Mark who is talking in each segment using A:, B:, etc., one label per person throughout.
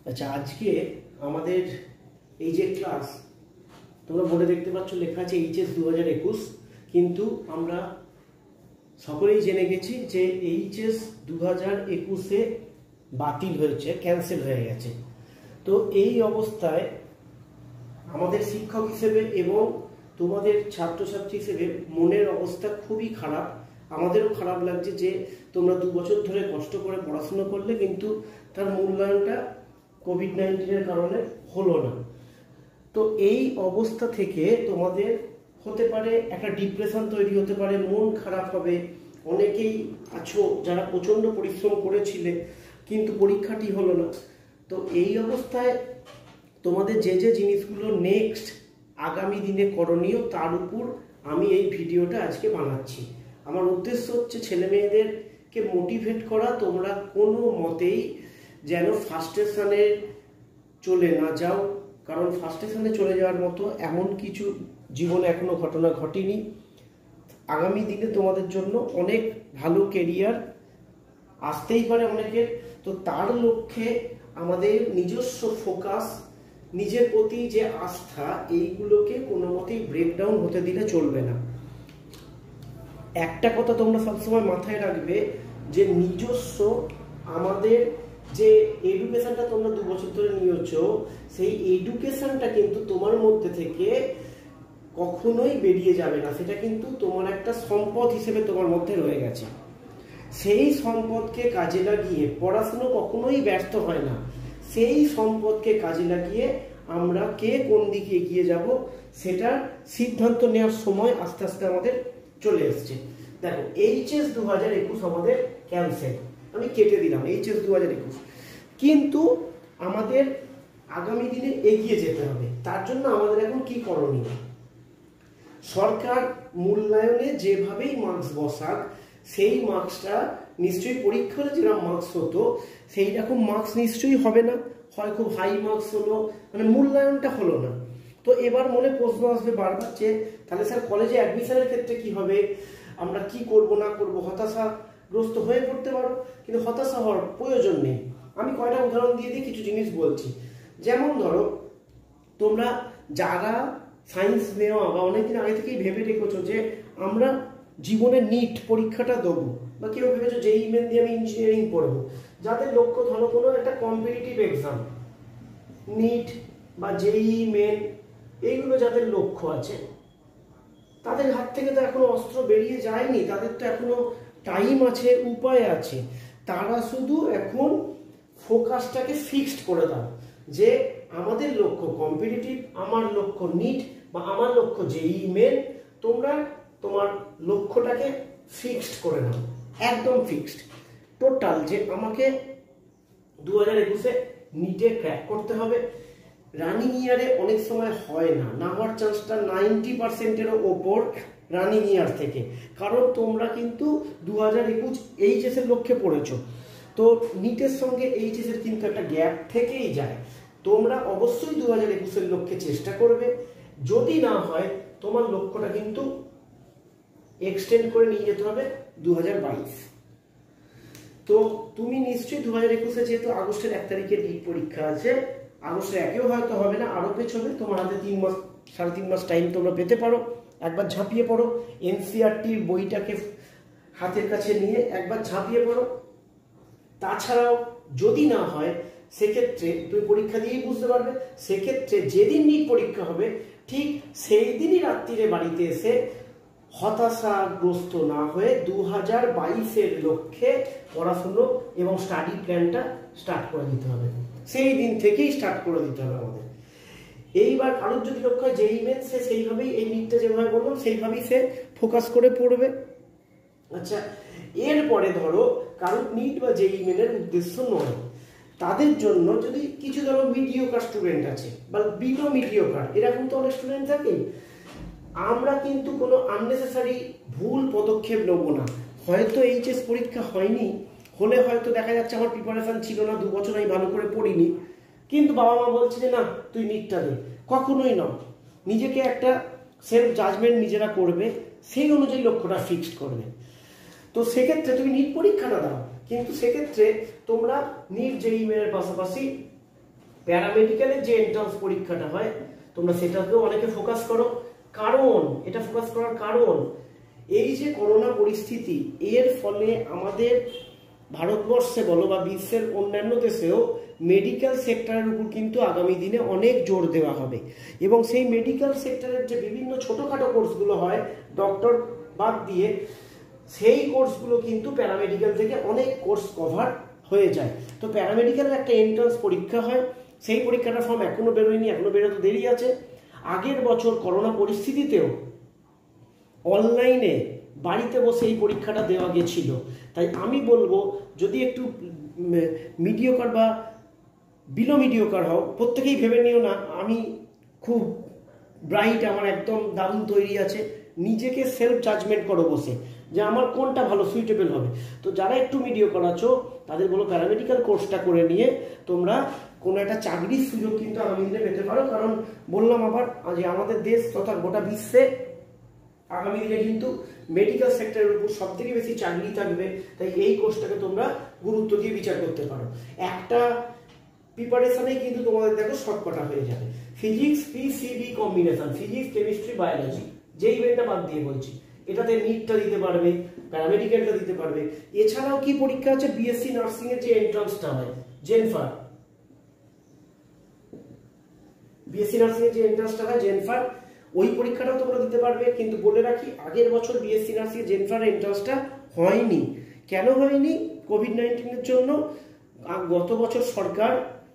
A: আচ্ছা, আজকে আমাদের এই যে ক্লাস তোমরা বোর্ডে দেখতে পাচ্ছ লেখা আছে এইচএস 2021, কিন্তু আমরা সকলেই জেনে গেছি যে এইচএস 2021-এ বাতিল হয়েছে, ক্যান্সেল হয়ে গেছে। তো এই অবস্থায় আমাদের শিক্ষক হিসেবে এবং তোমাদের ছাত্রছাত্রী হিসেবে মনের অবস্থা খুবই খারাপ। আমাদেরও খারাপ লাগছে যে তোমরা 2 বছর ধরে কষ্ট করে পড়াশোনা করলে কিন্তু তার মূল্যায়নটা কোভিড-19-এর কারণে হলো না। তো এই অবস্থা থেকে তোমাদের হতে পারে একটা ডিপ্রেশন তৈরি হতে পারে, মন খারাপ হবে। অনেকেই আছো যারা প্রচণ্ড পরিশ্রম করেছিলে কিন্তু পরীক্ষাটি হলো না। তো এই অবস্থায় তোমাদের যে যে জিনিসগুলো নেক্সট আগামী দিনে করণীয় তার উপর আমি এই ভিডিওটা আজকে বানাচ্ছি। আমার উদ্দেশ্য হচ্ছে ছেলে মেয়েদেরকে মোটিভেট করা, তোমরা কোনো মতেই যেন ফার্স্টেশনে চলে না যাও, কারণ ফার্স্টেশনে চলে যাওয়ার মতো এমন কিছু জীবনে এখনো ঘটনা ঘটেনি। আগামী দিনে তোমাদের জন্য অনেক ভালো কেরিয়ার আসতেই পারে অনেকের। তো তার লক্ষ্যে আমাদের নিজস্ব ফোকাস, নিজের প্রতি যে আস্থা, এইগুলোকে কোনো মতেই ব্রেকডাউন হতে দিলে চলবে না। একটা কথা তোমরা সবসময় মাথায় রাখবে যে নিজস্ব আমাদের যে এডুকেশনটা তোমরা 2 বছর ধরে নিয়েছো, সেই এডুকেশনটা কিন্তু তোমার মধ্যে থেকে কখনোই বেরিয়ে যাবে না। সেটা কিন্তু তোমার একটা সম্পদ হিসেবে তোমার মধ্যে রয়ে গেছে। সেই সম্পদকে কাজে লাগিয়ে পড়াশুনো কখনোই ব্যর্থ হয় না। সেই সম্পদকে কাজে লাগিয়ে আমরা কে কোন দিকে এগিয়ে যাব সেটার সিদ্ধান্ত নেওয়ার সময় আস্তে আস্তে আমাদের চলে এসছে। দেখো, এইচএস 2021 আমাদের ক্যান্সেল, আমি কেটে দিলাম এইচএস 2021, কিন্তু আমাদের আগামী দিনে এগিয়ে যেতে হবে। তার জন্য আমাদের এখন কি করণীয়? সরকার মূল্যায়নে যেভাবেই মার্কস বসাক, সেই মার্কসটা নিশ্চয়ই পরীক্ষা হলে যেরকম মার্কস হতো সেই রকম মার্কস নিশ্চয়ই হবে না। হয় খুব হাই মার্কস হলো, মানে মূল্যায়নটা হলো না। তো এবার মনে প্রশ্ন আসবে বারবার যে তাহলে স্যার কলেজে অ্যাডমিশনের ক্ষেত্রে কি হবে, আমরা কি করব না করব, হতাশাগ্রস্ত হয়ে পড়তে পারো। কিন্তু হতাশা হওয়ার প্রয়োজন নেই। আমি কয়টা উদাহরণ দিয়ে কিছু জিনিস বলছি। যেমন ধরো, তোমরা যারা সায়েন্স নেওয়া বা অনেকদিন আগে থেকেই ভেবে রেখেছো যে আমরা জীবনে নিট পরীক্ষাটা দেবো, বা কেউ ভেবেছো যেই মেন দিয়ে আমি ইঞ্জিনিয়ারিং পড়বো, যাদের লক্ষ্য ধরো কোনো একটা কম্পিটিটিভ এক্সাম, নিট বা যেই মেন, এইগুলো যাদের লক্ষ্য আছে, তাদের হাত থেকে তো এখনো অস্ত্র বেরিয়ে যায়নি, তাদের তো এখনো টাইম আছে, উপায় আছে। তারা শুধু এখন ফোকাসটাকে ফিক্সড করে দাও যে আমাদের লক্ষ্য কম্পিটিটিভ, আমার লক্ষ্য নিট বা আমার লক্ষ্য যেই মেন। তোমরা তোমার লক্ষ্যটাকে ফিক্সড করে নাও, একদম ফিক্সড টোটাল, যে আমাকে 2021-এ নিটে ক্র্যাক করতে হবে। রানিং ইয়ারে অনেক সময় হয় না, না হওয়ার চান্সটা 90%-এরও ওপর রানিং ইয়ার থেকে, কারণ তোমরা কিন্তু 2021 এইচএসের লক্ষ্যে পড়েছো। তো নিটের সঙ্গে এইচএসের কিন্তু একটা গ্যাপ থেকেই যায়। তোমরা অবশ্যই 2021-এর লক্ষ্যে চেষ্টা করবে। যদি না হয় তোমার লক্ষ্যটা কিন্তু এক্সটেন্ড করে নিয়ে যেতে হবে 2022। তো তুমি নিশ্চয়ই 2021-এ, যেহেতু আগস্টের 1 তারিখে নিট পরীক্ষা আছে, আগস্টের 1-এও হয়তো হবে না, আরও পেছবে, তোমার হাতে 3 মাস 3.5 মাস টাইম তোমরা পেতে পারো। একবার ঝাঁপিয়ে পড়ো, এনসিইআরটির বইটাকে হাতের কাছে নিয়ে একবার ঝাঁপিয়ে পড়ো। তাছাড়াও যদি না হয় সেক্ষেত্রে তুমি পরীক্ষা দিয়েই বুঝতে পারবে। সেক্ষেত্রে যেদিন নিট পরীক্ষা হবে ঠিক সেই দিনই রাত্রিরে বাড়িতে এসে হতাশাগ্রস্ত না হয়ে 2022-এর লক্ষ্যে পড়াশুনো এবং স্টাডি প্ল্যানটা স্টার্ট করে দিতে হবে। সেই দিন থেকেই স্টার্ট করে দিতে হবে আমাদের। এইবার কারোর যদি লক্ষ্য হয় যেই মেন, সে সেইভাবেই এই নিটটা যেভাবে বললাম সেইভাবেই সে ফোকাস করে পড়বে। আচ্ছা, এরপরে ধরো কারোর নিট বা যেই মেনের উদ্দেশ্য নয়, তাদের জন্য যদি কিছু ধরো মিডিওকার স্টুডেন্ট আছে বা বিলো মিডিওকার, এরকম তো অনেক স্টুডেন্ট থাকে, আমরা কিন্তু কোনো আননেসেসারি ভুল পদক্ষেপ নেব না। হয়তো এইচএস পরীক্ষা হয়নি, হলে হয়তো দেখা যাচ্ছে আমার প্রিপারেশন ছিল না, 2 বছর আমি ভালো করে পড়িনি, কিন্তু বাবা মা বলছে যে না তুই নিটটা দে। কখনোই না, নিজেকে একটা সেলফ জাজমেন্ট নিজেরা করবে, সেই অনুযায়ী লক্ষ্যটা ফিক্সড করবে। তো সেক্ষেত্রে তুমি নিট পরীক্ষাটা দাও, কিন্তু সেক্ষেত্রে তোমরা নিট জেইই মেনের পাশাপাশি প্যারামেডিক্যালের যে এন্ট্রান্স পরীক্ষাটা হয় তোমরা সেটাকেও অনেকে ফোকাস করো। কারণ এটা ফোকাস করার কারণ এই যে করোনা পরিস্থিতি, এর ফলে আমাদের ভারতবর্ষে বলো বা বিশ্বের অন্যান্য দেশেও মেডিকেল সেক্টরের উপর কিন্তু আগামী দিনে অনেক জোর দেওয়া হবে। এবং সেই মেডিকেল সেক্টরের যে বিভিন্ন ছোটোখাটো কোর্সগুলো হয় ডক্টর বাদ দিয়ে, সেই কোর্সগুলো কিন্তু প্যারামেডিক্যাল থেকে অনেক কোর্স কভার হয়ে যায়। তো প্যারামেডিক্যালের একটা এন্ট্রান্স পরীক্ষা হয়, সেই পরীক্ষাটার ফর্ম এখনও বেরোয়নি, এখনও বেরোতে দেরি আছে। আগের বছর করোনা পরিস্থিতিতেও অনলাইনে বাড়িতে বসে এই পরীক্ষাটা দেওয়া গেছিল। তাই আমি বলবো যদি একটু মিডিওকার বা বিলো মিডিওকার হও, প্রত্যেকেই ভেবে নিও না আমি খুব ব্রাইট, আমার একদম দারুণ তৈরি আছে। নিজেকে সেলফ জাজমেন্ট করো বসে যে আমার কোনটা ভালো সুইটেবল হবে। তো যারা একটু মিডিওকার আছো তাদের বলো প্যারামেডিক্যাল কোর্সটা করে নিয়ে তোমরা কোনো একটা চাকরির সুযোগ কিন্তু আগামী দিনে পেতে পারো। কারণ বললাম আবার যে আমাদের দেশ তথা গোটা বিশ্বে আগামী দিনে কিন্তু মেডিকেল সেক্টরের উপর সব থেকে বেশি চাকরি থাকবে। তাই এই কোর্সটাকে তোমরা গুরুত্ব দিয়ে বিচার করতে পারো। একটা প্রিপারেশনেই কিন্তু তোমাদের দেখো সবকটা হয়ে যাবে। Physics PCB combination, physics chemistry biology, যে ইভেন্টটা বাদ দিয়ে বলছি, এটাতে নিটটা দিতে পারবে, প্যারামেডিক্যালটা দিতে পারবে। এছাড়াও কি পরীক্ষা আছে, বিএসসি নার্সিং এর যে এন্ট্রান্সটা হয় জেনফার, বিএসসি নার্সিং এর যে এন্ট্রান্সটা হয় জেনফার, ওই পরীক্ষাটাও তোমরা দিতে পারবে। কিন্তু বলে রাখি আগের বছর বিএসসি নার্সিং জেনফার এন্ট্রান্সটা হয়নি। কেন হয়নি? কোভিড-19 জন্য। গত বছর সরকার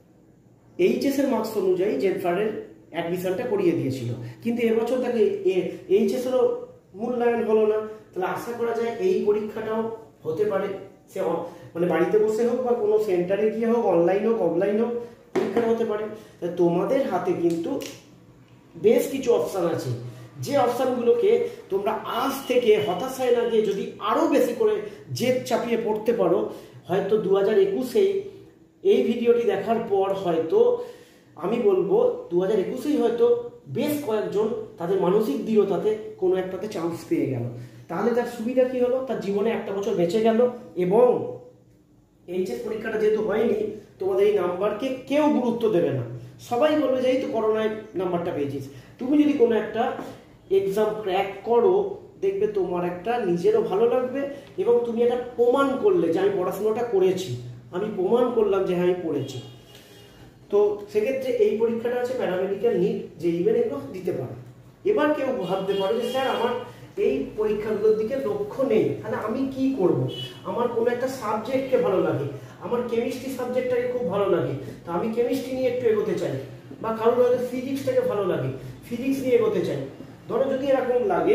A: এইচএস এর মার্কস অনুযায়ী জেনফারের অ্যাডমিশনটা করিয়ে দিয়েছিল, কিন্তু এবছর তাকে এইচএস এরও মূল্যায়ন হলো না। তাহলে আশা করা যায় এই পরীক্ষাটাও হতে পারে, সে মানে বাড়িতে বসে হোক বা কোনো সেন্টারে গিয়ে হোক, অনলাইন হোক অফলাইন হোক, পরীক্ষাটা হতে পারে। তোমাদের হাতে কিন্তু বেশ কিছু অপশান আছে, যে অপশানগুলোকে তোমরা আজ থেকে হতাশায় না গিয়ে যদি আরও বেশি করে জেদ চাপিয়ে পড়তে পারো, হয়তো 2021-এই এই ভিডিওটি দেখার পর হয়তো আমি বলবো 2021-এই হয়তো বেশ কয়েকজন তাদের মানসিক দৃঢ়তাতে কোনো একটাতে চান্স পেয়ে গেল। তাহলে তার সুবিধা কি হলো, তার জীবনে একটা বছর বেঁচে গেল। এবং এইচএস পরীক্ষাটা যেহেতু হয়নি, তোমাদের এই নাম্বারকে কেউ গুরুত্ব দেবে না, সবাই বলবে যে এই তো করোনায় নাম্বারটা পেয়েছিস। তুমি যদি কোনো একটা এক্সাম ক্র্যাক করো, দেখবে তোমার একটা নিজেরও ভালো লাগবে এবং তুমি একটা প্রমাণ করলে যে আমি পড়াশোনাটা করেছি, আমি প্রমাণ করলাম যে হ্যাঁ আমি পড়েছি। তো সেক্ষেত্রে এই পরীক্ষাটা আছে প্যারামেডিক্যাল নিট, যে ইভেন এগুলো দিতে পারো। এবার কেউ ভাবতে পারো যে স্যার আমার এই পরীক্ষাগুলোর দিকে লক্ষ্য নেই, তাহলে আমি কি করব? আমার কোনো একটা সাবজেক্টকে ভালো লাগে, আমার কেমিস্ট্রি সাবজেক্টটাকে খুব ভালো লাগে, তো আমি কেমিস্ট্রি নিয়ে একটু এগোতে চাই। বা কারোর হয়তো ফিজিক্সটাকে ভালো লাগে, ফিজিক্স নিয়ে এগোতে চাই। ধরো যদি এরকম লাগে,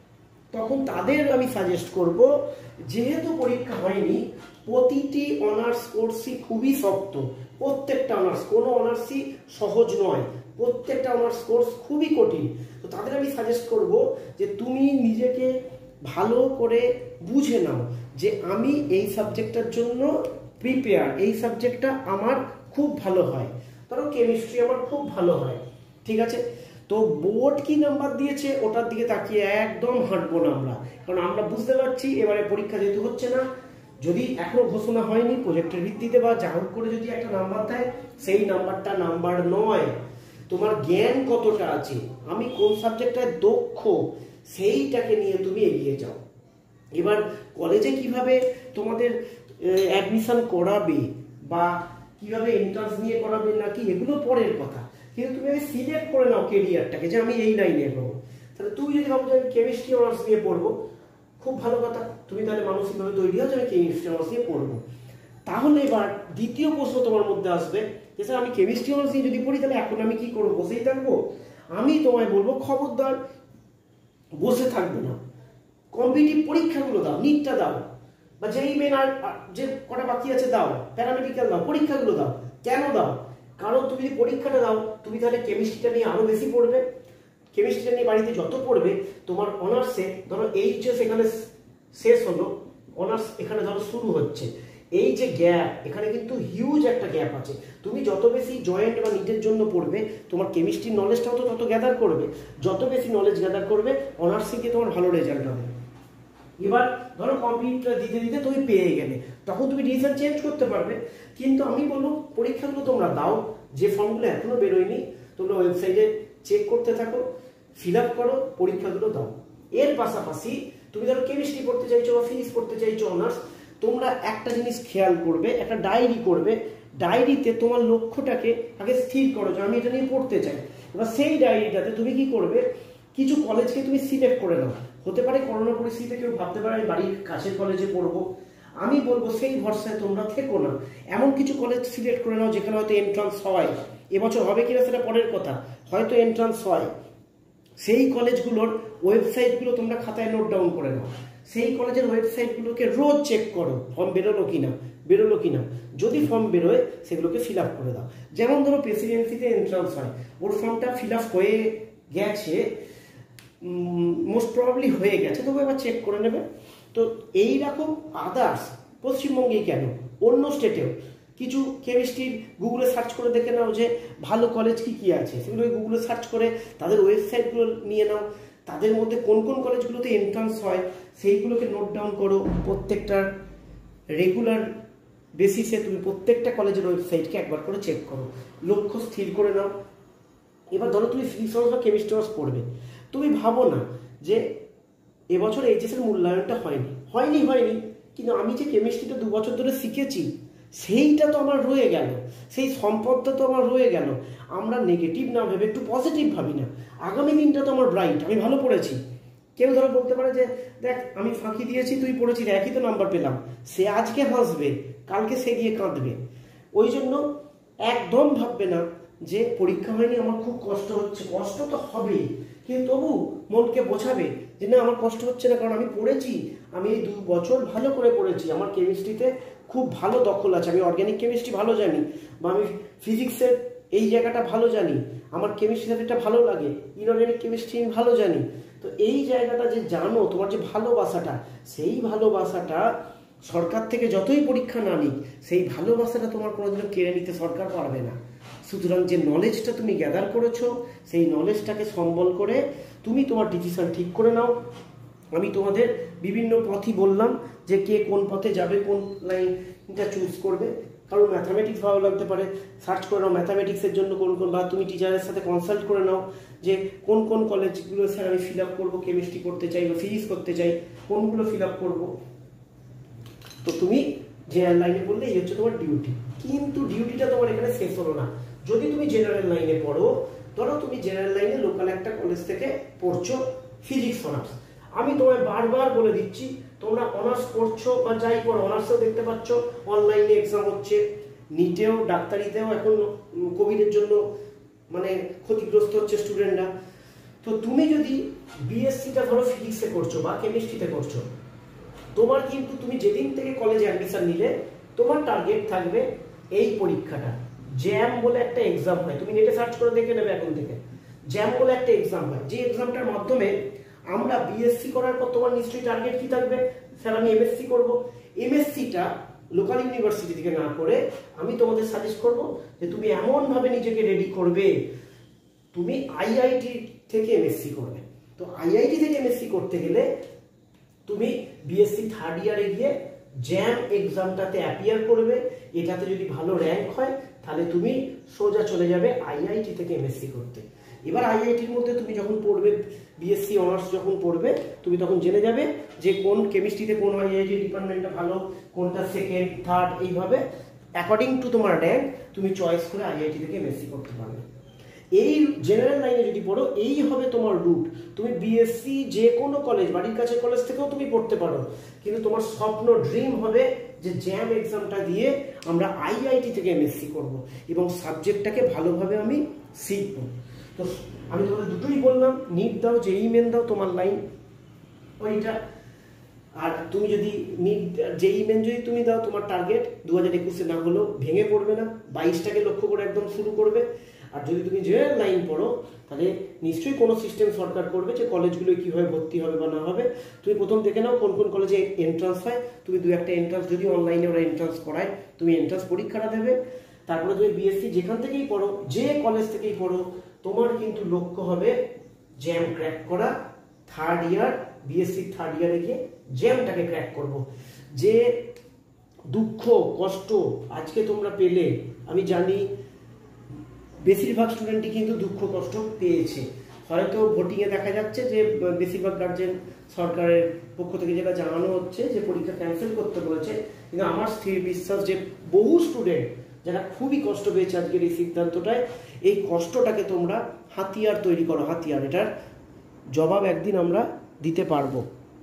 A: তখন তাদের আমি সাজেস্ট করব, যেহেতু পরীক্ষা হয়নি, প্রতিটি অনার্স কোর্সই খুবই শক্ত, প্রত্যেকটা অনার্স, কোনো অনার্সই সহজ নয়, প্রত্যেকটা অনার্স কোর্স খুবই কঠিন। তো তাদের আমি সাজেস্ট করব যে তুমি নিজেকে ভালো করে বুঝে নাও যে আমি এই সাবজেক্টটার জন্য প্রিপেয়ার, এই সাবজেক্টটা আমার খুব ভালো হয়। ধরো কেমিস্ট্রি আমার খুব ভালো হয়, ঠিক আছে, তো বোর্ড কি নাম্বার দিয়েছে ওটার দিকে তাকিয়ে একদম হাঁটবো না আমরা, কারণ আমরা বুঝতে পারছি এবারে পরীক্ষা যেহেতু হচ্ছে না, যদি এখনো ঘোষণা হয়নি প্রজেক্টের ভিত্তিতে বা যা হোক করে যদি একটা নাম্বার দেয়, সেই নাম্বারটা নাম্বার নয়, তোমার জ্ঞান কতটা আছে, আমি কোন সাবজেক্টটায় দক্ষ, সেইটাকে নিয়ে তুমি এগিয়ে যাও। এবার কলেজে কিভাবে তোমাদের অ্যাডমিশন করাবে বা কিভাবে এন্ট্রান্স নিয়ে করাবে নাকি, এগুলো পরের কথা, কিন্তু তুমি আমি সিলেক্ট করে নাও কেরিয়ারটাকে যে আমি এই লাইনে এগোবো। তাহলে তুমি যদি ভাবো যে আমি কেমিস্ট্রি অনার্স নিয়ে পড়বো, খুব ভালো কথা, তুমি তাহলে মানসিকভাবে তৈরি হও যে আমি কেমিস্ট্রি অনার্স নিয়ে পড়বো। তাহলে এবার দ্বিতীয় প্রশ্ন তোমার মধ্যে আসবে যে স্যার আমি কেমিস্ট্রি অনার্স নিয়ে যদি পড়ি তাহলে এখন আমি কি করবো, বসেই থাকবো? আমি তোমায় বলবো খবরদার বসে থাকবে না, কম্পিটিটিভ পরীক্ষাগুলো দাও, নিটটা দাও, বা যেই মেন আর যে কটা বাকি আছে দাও, প্যারামেডিক্যাল দাও, পরীক্ষাগুলো দাও। কেন দাও? কারণ তুমি যদি পরীক্ষাটা দাও, তুমি তাহলে কেমিস্ট্রিটা নিয়ে আরো বেশি পড়বে, কেমিস্ট্রিটা নিয়ে বাড়িতে যত পড়বে, তোমার অনার্সে ধরো এইচএস এখানে শেষ হলো, অনার্স এখানে ধরো শুরু হচ্ছে, এই যে গ্যাপ, এখানে কিন্তু হিউজ একটা গ্যাপ আছে। তুমি যত বেশি জয়েন্ট বা নিটের জন্য পড়বে, তোমার কেমিস্ট্রির নলেজটাও তো তত গ্যাদার করবে, যত বেশি নলেজ গ্যাদার করবে, অনার্সে গিয়ে তোমার ভালো রেজাল্ট হবে। এবার ধরো কমপ্লিটটা দিতে দিতে তুমি পেয়ে গেলে, তখন তুমি ডিসিশন চেঞ্জ করতে পারবে। কিন্তু আমি বলবো পরীক্ষাগুলো তোমরা দাও, যে ফর্মগুলো এখনো বেরোয়নি তোমরা ওয়েবসাইটে চেক করতে থাকো, ফিল আপ করো, পরীক্ষাগুলো দাও। এর পাশাপাশি তুমি ধরো কেমিস্ট্রি পড়তে চাইছো বা ফিজিক্স পড়তে চাইছো অনার্স, তোমরা একটা জিনিস খেয়াল করবে, একটা ডায়েরি করবে। ডায়েরিতে তোমার লক্ষ্যটাকে আগে স্থির করো যে আমি এটা নিয়ে পড়তে চাই। এবার সেই ডায়েরিটাতে তুমি কি করবে, কিছু কলেজকে তুমি সিলেক্ট করে নাও। হতে পারে করোনা পরিস্থিতিতে কেউ ভাবতে পারে আমি বাড়ির কাছের কলেজে পড়বো, আমি বলবো সেই ভরসায় তোমরা থেকো না। এমন কিছু কলেজ সিলেক্ট করে নাও যেখানে হয়তো এন্ট্রান্স হয়, এবছর হবে কিনা সেটা পরের কথা, হয়তো এন্ট্রান্স হয়। সেই কলেজগুলোর ওয়েবসাইটগুলো তোমরা খাতায় নোট ডাউন করে নাও। সেই কলেজের ওয়েবসাইটগুলোকে রোজ চেক করো, ফর্ম বেরোলো কিনা। যদি ফর্ম বেরোয় সেগুলোকে ফিল আপ করে দাও। যেমন ধরো প্রেসিডেন্সিতে এন্ট্রান্স হয়, ওর ফর্মটা ফিল আপ হয়ে গেছে, মোস্ট প্রবাবলি হয়ে গেছে, তবু এবার চেক করে নেবে। তো এইরকম আদার্স পশ্চিমবঙ্গেই কেন, অন্য স্টেটেও কিছু কেমিস্ট্রির গুগলে সার্চ করে দেখে নাও যে ভালো কলেজ কি কি আছে, সেগুলোকে গুগলে সার্চ করে তাদের ওয়েবসাইটগুলো নিয়ে নাও, তাদের মধ্যে কোন কোন কলেজগুলোতে এন্ট্রান্স হয় সেইগুলোকে নোট ডাউন করো। প্রত্যেকটা রেগুলার বেসিসে তুমি প্রত্যেকটা কলেজের ওয়েবসাইটকে একবার করে চেক করো, লক্ষ্য স্থির করে নাও। এবার ধরো তুমি ফিজিক্স অনার্স বা কেমিস্ট্রি অনার্স পড়বে, তুমি ভাবো না যে এবছর এইচএস এর মূল্যায়নটা হয়নি, কিন্তু আমি যে কেমিস্ট্রিটা 2 বছর ধরে শিখেছি সেইটা তো আমার রয়ে গেল, সেই সম্পদটা তো আমার রয়ে গেল। আমরা নেগেটিভ না ভেবে একটু পজিটিভ ভাবি না, আগামী দিনটা তো আমার ব্রাইট, আমি ভালো পড়েছি। কেউ ধরো বলতে পারে যে দেখ আমি ফাঁকি দিয়েছি, তুই পড়েছিস, একই তো নাম্বার পেলাম, সে আজকে হাসবে, কালকে সে গিয়ে কাঁদবে। ওই জন্য একদম ভাববে না যে পরীক্ষা হয়নি আমার খুব কষ্ট হচ্ছে, কষ্ট তো হবেই, কিন্তু তবু মনকে বোঝাবে যে না আমার কষ্ট হচ্ছে না, কারণ আমি পড়েছি, আমি এই 2 বছর ভালো করে পড়েছি, আমার কেমিস্ট্রিতে খুব ভালো দখল আছে, আমি অর্গানিক কেমিস্ট্রি ভালো জানি, বা আমি ফিজিক্সের এই জায়গাটা ভালো জানি, আমার কেমিস্ট্রি সাবজেক্টটা ভালো লাগে, ইনঅর্গানিক কেমিস্ট্রি আমি ভালো জানি। তো এই জায়গাটা যে জানো, তোমার যে ভালোবাসাটা, সেই ভালোবাসাটা সরকার থেকে যতই পরীক্ষা না নিক, সেই ভালোবাসাটা তোমার কোনোদিনও কেড়ে নিতে সরকার পারবে না। সুতরাং যে নলেজটা তুমি গ্যাদার করেছো, সেই নলেজটাকে সম্বল করে তুমি তোমার ডিসিশন ঠিক করে নাও। আমি তোমাদের বিভিন্ন পথই বললাম যে কে কোন পথে যাবে, কোন লাইনটা চুজ করবে। কারণ ম্যাথামেটিক্স ভালো লাগতে পারে, সার্চ করে নাও ম্যাথামেটিক্সের জন্য কোন কোন, বা তুমি টিচারের সাথে কনসাল্ট করে নাও যে কোন কোন কলেজগুলো স্যার আমি ফিল আপ করবো, কেমিস্ট্রি করতে চাই বা ফিজিক্স করতে চাই, কোনগুলো ফিল আপ করবো। তো তুমি জেনারেল লাইনে পড়লে এই হচ্ছে তোমার ডিউটি, কিন্তু ডিউটিটা তোমার এখানে শেষ হলো না। যদি তুমি জেনারেল লাইনে পড়ো, ধরো তুমি জেনারেল লাইনে লোকাল একটা কলেজ থেকে পড়ছো ফিজিক্স অনার্স, আমি তোমায় বারবার বলে দিচ্ছি তোমরা অনার্স পড়ছো বা যাই পড়ো, অনার্সেও দেখতে পাচ্ছ অনলাইনে এক্সাম হচ্ছে, নিটেও ডাক্তারিতেও এখন কোভিডের জন্য মানে ক্ষতিগ্রস্ত হচ্ছে স্টুডেন্টরা। তো তুমি যদি বিএসসিটা ধরো ফিজিক্সে করছো বা কেমিস্ট্রিতে করছো, তোমার কিন্তু তুমি যেদিন থেকে কলেজে অ্যাডমিশন নিলে তোমার টার্গেট থাকবে এই পরীক্ষাটা। জ্যাম বলে একটা এক্সাম হয়, তুমি নেটে সার্চ করে দেখে নেবে এখন থেকে, জ্যাম বলে একটা এক্সাম হয়, যে এক্সামটার মাধ্যমে আমরা বিএসসি করার পর তোমার নিশ্চয়ই টার্গেট কি থাকবে, স্যার আমি এমএসসি করবো। এমএসসিটা লোকাল ইউনিভার্সিটি থেকে না করে আমি তোমাদের সাজেস্ট করবো যে তুমি এমনভাবে নিজেকে রেডি করবে, তুমি আইআইটি থেকে এমএসসি করবে। তো আইআইটি থেকে এমএসসি করতে গেলে তুমি বিএসসি 3rd ইয়ারে গিয়ে জ্যাম এক্সামটাতে অ্যাপিয়ার করবে, এটাতে যদি ভালো র্যাঙ্ক হয় তাহলে তুমি সোজা চলে যাবে আইআইটি থেকে এমএসসি করতে। এবার আইআইটির মধ্যে তুমি যখন পড়বে, বিএসসি অনার্স যখন পড়বে, তুমি তখন জেনে যাবে যে কোন কেমিস্ট্রিতে কোন আইআইটি ডিপার্টমেন্টটা ভালো, কোনটা 2nd 3rd, এইভাবে অ্যাকর্ডিং টু তোমার র্যাঙ্ক তুমি চয়েস করে আইআইটি থেকে এমএসসি করতে পারবে। এই জেনারেল লাইনে যদি পড়ো, এই হবে তোমার রুট। তুমি বিএসসি যে কোনো কলেজ, বাড়ির কাছে কলেজ থেকেও তুমি পড়তে পারো, কিন্তু তোমার স্বপ্ন ড্রিম হবে যে জ্যাম এক্সামটা দিয়ে আমরা আইআইটি থেকে এমএসসি করব এবং সাবজেক্টটাকে ভালোভাবে আমি শিখবো। তো আমি তোমাদের দুটোই বললাম, নিট দাও, জেই মেন দাও, তোমার লাইন ওইটা। আর তুমি যদি নিট জেই মেন যদি তুমি দাও, তোমার টার্গেট 2021-এ না হলেও ভেঙে পড়বে না, 22টাকে লক্ষ্য করে একদম শুরু করবে। আর যদি তুমি জেনারেল লাইন পড়ো, তাহলে নিশ্চয়ই কোনো সিস্টেম সরকার করবে যে কলেজগুলো কীভাবে ভর্তি হবে বা না হবে। তুমি প্রথম দেখে নাও কোন কোন কলেজে এন্ট্রান্স হয়, তুমি 2-1টা এন্ট্রান্স, যদি অনলাইনে ওরা এন্ট্রান্স করায় তুমি এন্ট্রান্স পরীক্ষাটা দেবে। তারপরে তুমি বিএসসি যেখান থেকেই পড়ো, যে কলেজ থেকেই পড়ো, তোমার কিন্তু লক্ষ্য হবে জ্যাম ক্র্যাক করা, 3rd ইয়ার বিএসসি থার্ড ইয়ারে গিয়ে জ্যামটাকে ক্র্যাক করব। যে দুঃখ কষ্ট আজকে তোমরা পেলে, আমি জানি বেশিরভাগ স্টুডেন্টই কিন্তু দুঃখ কষ্ট পেয়েছে। হয়তো ভোটিংয়ে দেখা যাচ্ছে যে বেশিরভাগ গার্জেন সরকারের পক্ষ থেকে যেটা জানানো হচ্ছে যে পরীক্ষা ক্যান্সেল করতে বলেছে, কিন্তু আমার স্থির বিশ্বাস যে বহু স্টুডেন্ট যারা খুবই কষ্ট পেয়েছে আজকের এই সিদ্ধান্তটায়, এই কষ্টটাকে তোমরা হাতিয়ার তৈরি করো, হাতিয়ার। এটার জবাব একদিন আমরা দিতে পারবো।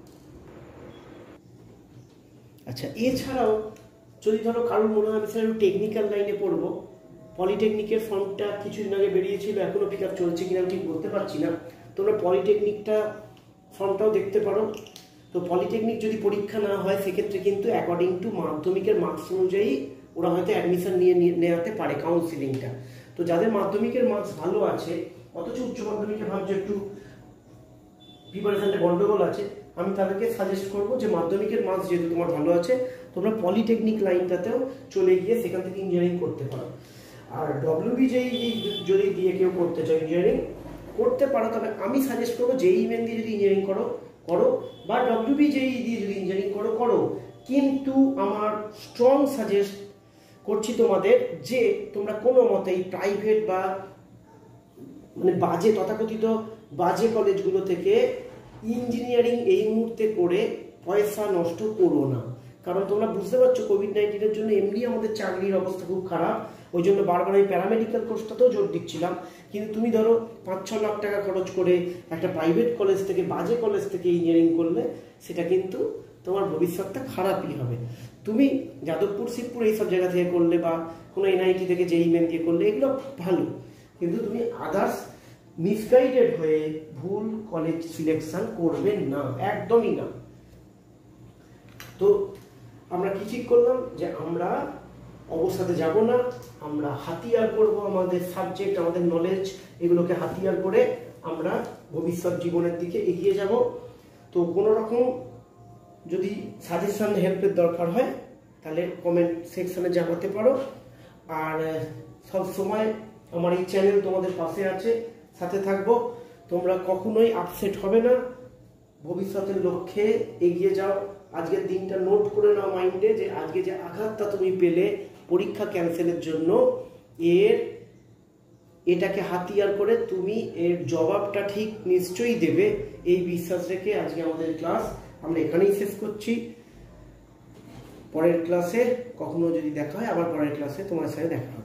A: আচ্ছা, এছাড়াও যদি ধরো কারোর মনে হয় আমি স্যার টেকনিক্যাল লাইনে পড়বো, পলিটেকনিকের ফর্মটা কিছুদিন আগে বেরিয়েছিল, এখনও পিক আপ চলছে কিনা ঠিক বলতে পারছি না, তোমরা পলিটেকনিকটা ফর্মটাও দেখতে পারো। তো পলিটেকনিক যদি পরীক্ষা না হয় সেক্ষেত্রে কিন্তু অ্যাকর্ডিং টু মাধ্যমিকের মার্কস অনুযায়ী ওরা হয়তো অ্যাডমিশন নেওয়াতে পারে কাউন্সিলিংটা। তো যাদের মাধ্যমিকের মার্কস ভালো আছে অথচ উচ্চ মাধ্যমিকে ভাবছে একটু প্রিপারেশনটা গন্ডগোল আছে, আমি তাদেরকে সাজেস্ট করবো যে মাধ্যমিকের মার্কস যেহেতু তোমার ভালো আছে তোমরা পলিটেকনিক লাইনটাতেও চলে গিয়ে সেখান থেকে ইঞ্জিনিয়ারিং করতে পারো। আর ডব্লিউবিজেই যদি দিয়ে কেউ করতে চাও ইঞ্জিনিয়ারিং করতে পারো, তবে আমি সাজেস্ট করবো জেই মেন দিয়ে যদি ইঞ্জিনিয়ারিং করো বা ডব্লিউবিজেই দিয়ে যদি ইঞ্জিনিয়ারিং করো। কিন্তু আমার স্ট্রং সাজেস্ট করছি তোমাদের যে তোমরা কোনো মতেই প্রাইভেট বা মানে বাজে তথাকথিত বাজে কলেজগুলো থেকে ইঞ্জিনিয়ারিং এই মুহূর্তে করে পয়সা নষ্ট করো না। কারণ তোমরা বুঝতে পারছো কোভিড-19-এর জন্য এমনি আমাদের চাকরির অবস্থা খুব খারাপ, ওই জন্য বারবার আমি প্যারামেডিক্যাল কোর্সটাতেও জোর দিচ্ছিলাম। কিন্তু তুমি ধরো 5-6 লাখ টাকা খরচ করে একটা প্রাইভেট কলেজ থেকে, বাজে কলেজ থেকে ইঞ্জিনিয়ারিং করলে সেটা কিন্তু তোমার ভবিষ্যৎটা খারাপই হবে। তুমি যাদবপুর, শিবপুর এইসব জায়গা থেকে করলে বা কোনো এনআইটি থেকে জেই মেন দিয়ে করলে এগুলো ভালো, কিন্তু তুমি আদার্স মিসগাইডেড হয়ে ভুল কলেজ সিলেকশন করবে না, একদমই না। তো আমরা কি ঠিক করলাম যে আমরা অবস্থাতে যাব না, আমরা হাতিয়ার করব আমাদের সাবজেক্ট, আমাদের নলেজ, এগুলোকে হাতিয়ার করে আমরা ভবিষ্যৎ জীবনের দিকে এগিয়ে যাব। তো কোনো রকম যদি সাজেশন হেল্পের দরকার হয় তাহলে কমেন্ট সেকশনে জানাতে পারো। আর সব সময় আমার এই চ্যানেল তোমাদের পাশে আছে, সাথে থাকবো। তোমরা কখনোই আপসেট হবে না, ভবিষ্যতের লক্ষ্যে এগিয়ে যাও। আজকের দিনটা নোট করে নাও মাইন্ডে, যে আজকে যে আঘাতটা তুমি পেলে পরীক্ষা ক্যান্সেলের জন্য, এটাকে হাতিয়ার করে তুমি এর জবাবটা ঠিক নিশ্চয়ই দেবে, এই বিশ্বাস রেখে আজকে আমাদের ক্লাস আমরা এখানেই শেষ করছি। পরের ক্লাসে কখনো যদি দেখা হয় আবার পরের ক্লাসে তোমার সাথে দেখা হবে।